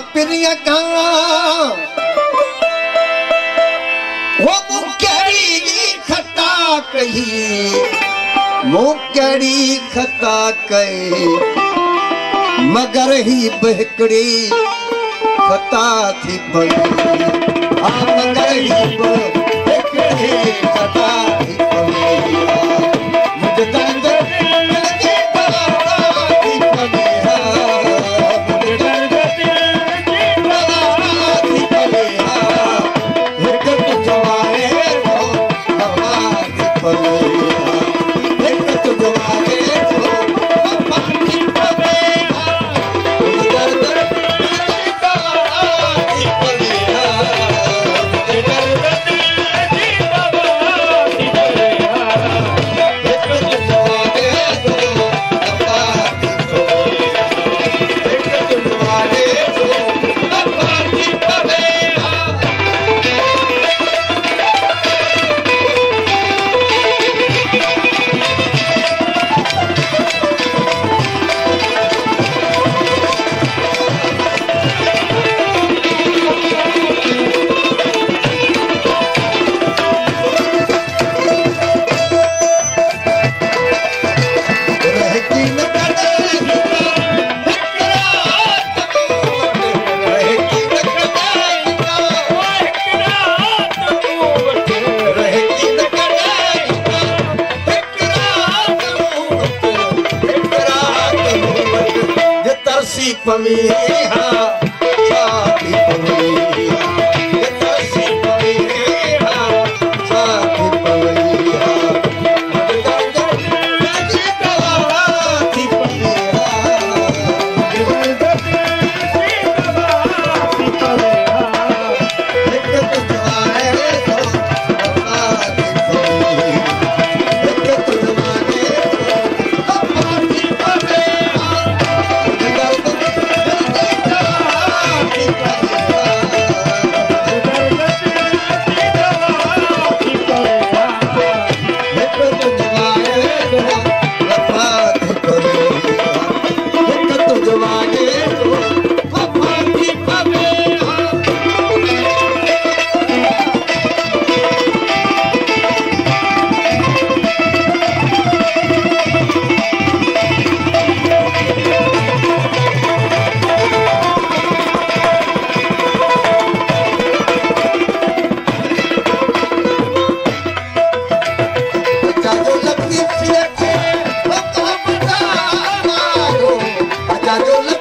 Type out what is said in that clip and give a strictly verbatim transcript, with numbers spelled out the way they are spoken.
पिरिया का वो मुकड़ी खता कही मुकड़ी खता कही मगर ही बहकड़ी खता थी पई आ मगर ही बहकड़ी खता थी पई मुझे दर्द पवीहा साथी पवीहा तरसी पवीहा साथी पवीहा जी साथी पवीहा एक तुझाए तो साथी पवीहा एक तुझाए तो साथी पवीहा I don't